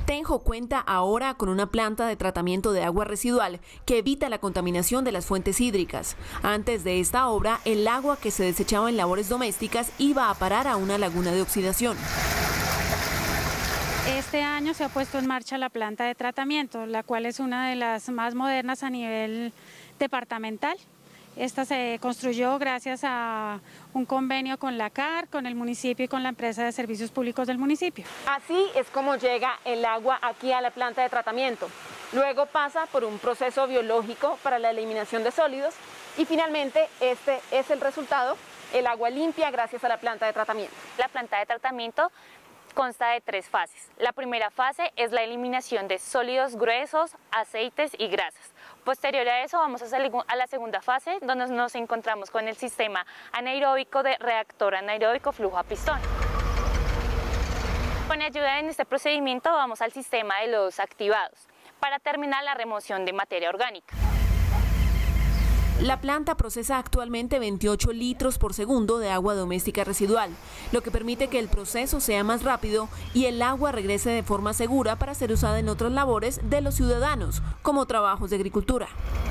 Tenjo cuenta ahora con una planta de tratamiento de agua residual que evita la contaminación de las fuentes hídricas. Antes de esta obra, el agua que se desechaba en labores domésticas iba a parar a una laguna de oxidación. Este año se ha puesto en marcha la planta de tratamiento, la cual es una de las más modernas a nivel departamental. Esta se construyó gracias a un convenio con la CAR, con el municipio y con la empresa de servicios públicos del municipio. Así es como llega el agua aquí a la planta de tratamiento. Luego pasa por un proceso biológico para la eliminación de sólidos y finalmente este es el resultado, el agua limpia gracias a la planta de tratamiento. La planta de tratamiento consta de 3 fases. La primera fase es la eliminación de sólidos gruesos, aceites y grasas. Posterior a eso vamos a la segunda fase, donde nos encontramos con el sistema anaeróbico de reactor anaeróbico flujo a pistón. Con ayuda en este procedimiento vamos al sistema de lodos activados, para terminar la remoción de materia orgánica. La planta procesa actualmente 28 litros por segundo de agua doméstica residual, lo que permite que el proceso sea más rápido y el agua regrese de forma segura para ser usada en otras labores de los ciudadanos, como trabajos de agricultura.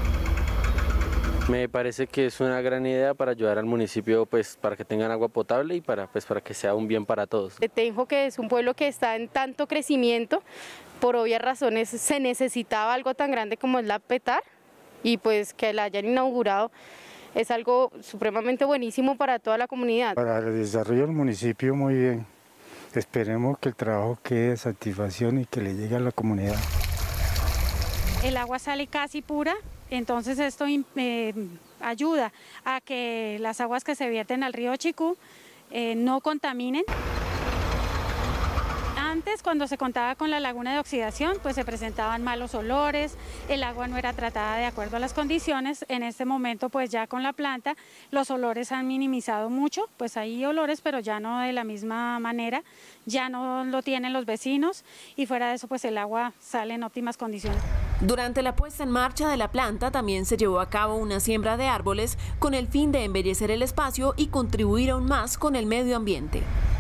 Me parece que es una gran idea para ayudar al municipio, pues, para que tengan agua potable y para que sea un bien para todos. Tenjo, que es un pueblo que está en tanto crecimiento, por obvias razones se necesitaba algo tan grande como es la PETAR, y pues que la hayan inaugurado es algo supremamente buenísimo para toda la comunidad. Para el desarrollo del municipio muy bien, esperemos que el trabajo quede de satisfacción y que le llegue a la comunidad. El agua sale casi pura, entonces esto ayuda a que las aguas que se vierten al río Chicú no contaminen. Antes, cuando se contaba con la laguna de oxidación, pues se presentaban malos olores, el agua no era tratada de acuerdo a las condiciones. En este momento, pues ya con la planta, los olores han minimizado mucho, pues hay olores, pero ya no de la misma manera, ya no lo tienen los vecinos y fuera de eso, pues el agua sale en óptimas condiciones. Durante la puesta en marcha de la planta también se llevó a cabo una siembra de árboles con el fin de embellecer el espacio y contribuir aún más con el medio ambiente.